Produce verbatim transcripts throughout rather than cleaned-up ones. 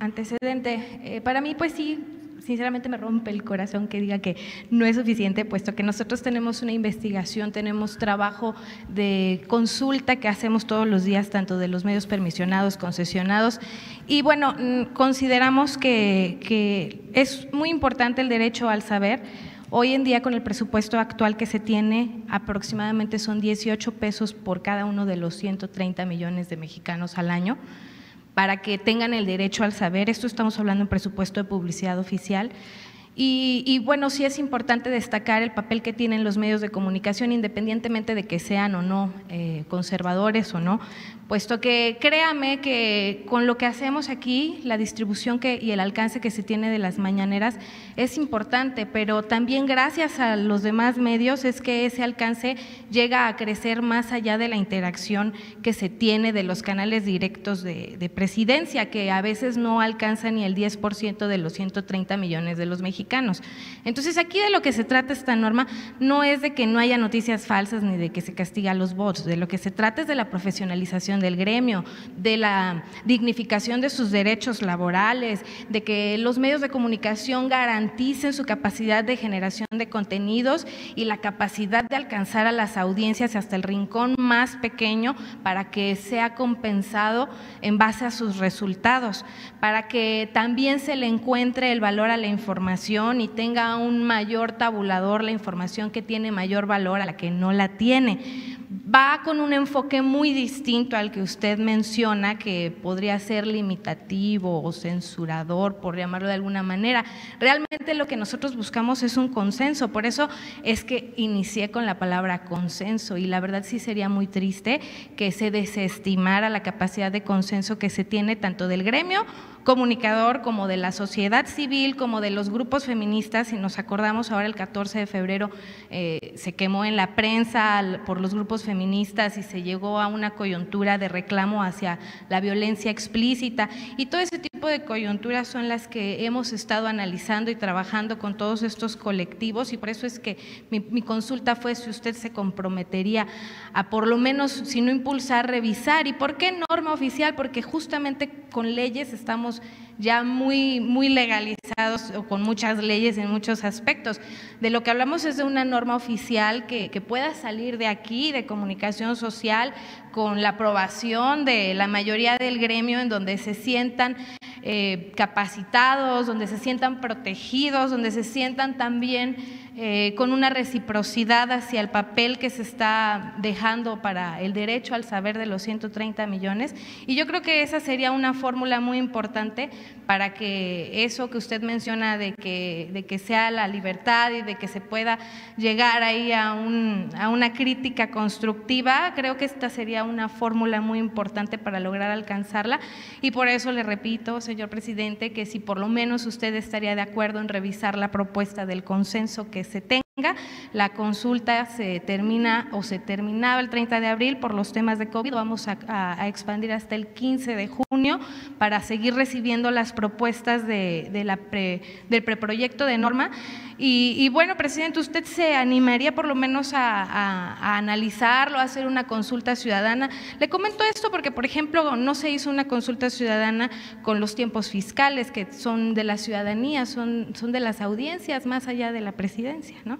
antecedente. Eh, para mí, pues sí, sinceramente me rompe el corazón que diga que no es suficiente, puesto que nosotros tenemos una investigación, tenemos trabajo de consulta que hacemos todos los días, tanto de los medios permisionados, concesionados, y bueno, consideramos que, que es muy importante el derecho al saber. Hoy en día, con el presupuesto actual que se tiene, aproximadamente son dieciocho pesos por cada uno de los ciento treinta millones de mexicanos al año, para que tengan el derecho al saber. Esto estamos hablando en presupuesto de publicidad oficial. Y, y bueno, sí es importante destacar el papel que tienen los medios de comunicación, independientemente de que sean o no eh, conservadores o no, puesto que créame que con lo que hacemos aquí, la distribución que, y el alcance que se tiene de las mañaneras es importante, pero también gracias a los demás medios es que ese alcance llega a crecer más allá de la interacción que se tiene de los canales directos de, de presidencia, que a veces no alcanza ni el diez por ciento de los ciento treinta millones de los mexicanos. Entonces, aquí de lo que se trata esta norma no es de que no haya noticias falsas ni de que se castiga a los bots, de lo que se trata es de la profesionalización del gremio, de la dignificación de sus derechos laborales, de que los medios de comunicación garanticen su capacidad de generación de contenidos y la capacidad de alcanzar a las audiencias hasta el rincón más pequeño para que sea compensado en base a sus resultados, para que también se le encuentre el valor a la información y tenga un mayor tabulador la información que tiene mayor valor a la que no la tiene. Va con un enfoque muy distinto al que usted menciona, que podría ser limitativo o censurador, por llamarlo de alguna manera. Realmente lo que nosotros buscamos es un consenso, por eso es que inicié con la palabra consenso, y la verdad sí sería muy triste que se desestimara la capacidad de consenso que se tiene tanto del gremio comunicador como de la sociedad civil, como de los grupos feministas. Si nos acordamos, ahora el catorce de febrero eh, se quemó en la prensa al, por los grupos feministas y se llegó a una coyuntura de reclamo hacia la violencia explícita, y todo ese tipo de coyunturas son las que hemos estado analizando y trabajando con todos estos colectivos, y por eso es que mi, mi consulta fue si usted se comprometería a por lo menos, si no impulsar, revisar. ¿Y por qué norma oficial? Porque justamente con leyes estamos ya muy, muy legalizados, o con muchas leyes en muchos aspectos. De lo que hablamos es de una norma oficial que, que pueda salir de aquí, de comunicación social, con la aprobación de la mayoría del gremio, en donde se sientan eh, capacitados, donde se sientan protegidos, donde se sientan también eh, con una reciprocidad hacia el papel que se está dejando para el derecho al saber de los ciento treinta millones. Y yo creo que esa sería una fórmula muy importante para que eso que usted menciona de que, de que sea la libertad y de que se pueda llegar ahí a, un, a una crítica constructiva, creo que esta sería una fórmula muy importante para lograr alcanzarla. Y por eso le repito, señor presidente, que si por lo menos usted estaría de acuerdo en revisar la propuesta del consenso que se tenga. La consulta se termina o se terminaba el treinta de abril por los temas de COVID, vamos a, a, a expandir hasta el quince de junio para seguir recibiendo las propuestas de, de la pre, del preproyecto de norma. Y, y bueno, presidente, ¿usted se animaría por lo menos a, a, a analizarlo, a hacer una consulta ciudadana? Le comento esto porque, por ejemplo, no se hizo una consulta ciudadana con los tiempos fiscales, que son de la ciudadanía, son, son de las audiencias más allá de la presidencia, ¿no?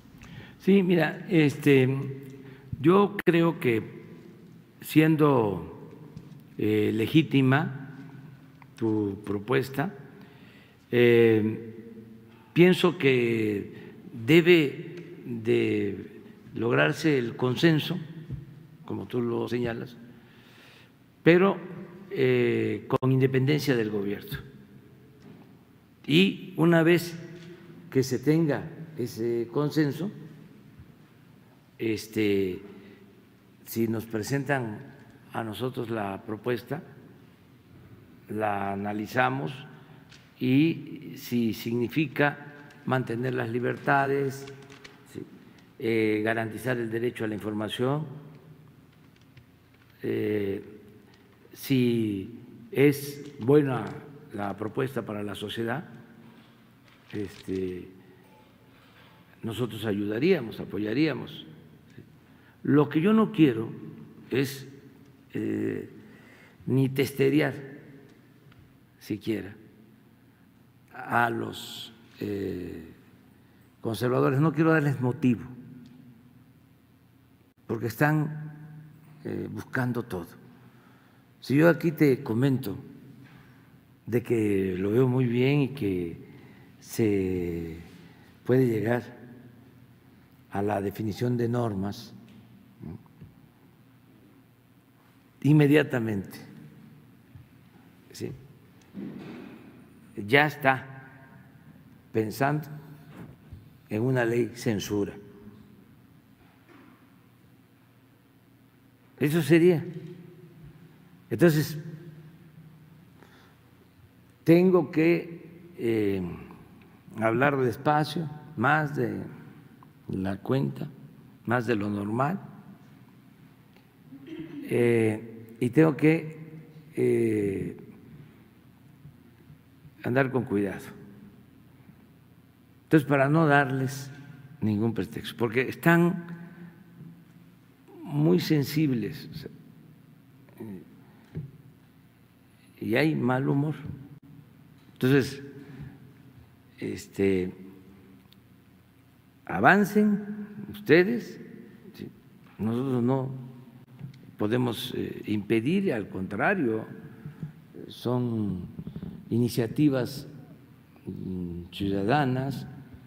Sí, mira, este, yo creo que siendo eh, legítima tu propuesta, eh, pienso que debe de lograrse el consenso, como tú lo señalas, pero eh, con independencia del gobierno. Y una vez que se tenga ese consenso, este, si nos presentan a nosotros la propuesta, la analizamos, y si significa mantener las libertades, sí, eh, garantizar el derecho a la información, eh, si es buena la propuesta para la sociedad, este, nosotros ayudaríamos, apoyaríamos. Lo que yo no quiero es eh, ni testerear siquiera a los eh, conservadores. No quiero darles motivo, porque están eh, buscando todo. Si yo aquí te comento de que lo veo muy bien y que se puede llegar a la definición de normas, ¿no?, inmediatamente, ¿sí?, ya está pensando en una ley censura. Eso sería. Entonces, tengo que eh, hablar despacio, más de la cuenta, más de lo normal, eh, y tengo que eh, andar con cuidado. Entonces, para no darles ningún pretexto, porque están muy sensibles, o sea, y hay mal humor. Entonces, este, avancen ustedes, ¿sí?, nosotros no podemos eh, impedir, al contrario, son iniciativas ciudadanas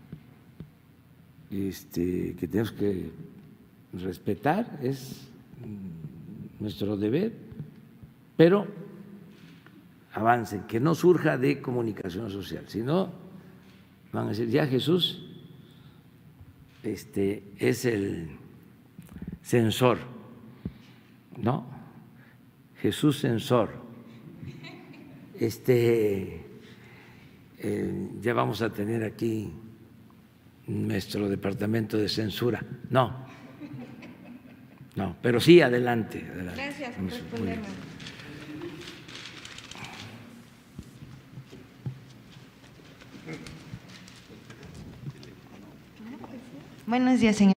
este, que tenemos que respetar, es nuestro deber, pero avancen, que no surja de comunicación social, sino van a decir, ya Jesús este, es el censor, ¿no? Jesús censor. Este, eh, ya vamos a tener aquí nuestro departamento de censura. No, no, pero sí, adelante. adelante. Gracias por responderme. Buenos días, señor.